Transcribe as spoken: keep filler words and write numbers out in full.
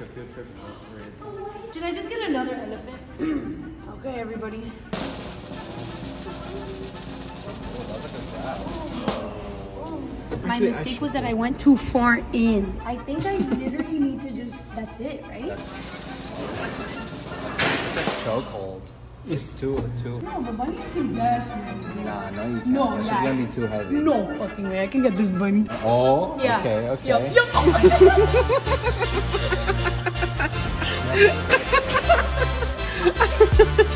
a field trip. Should I just get another elephant? Okay, everybody. My Actually, mistake was that I went too far in. I think I literally need to just, that's it, right? That's chokehold. It's too, too. No, the bunny can definitely. Nah, no, you can't. No, That's yeah. just gonna be too heavy. No fucking way, I can get this bunny. Oh, Yeah. okay, okay. Yup, yup. Oh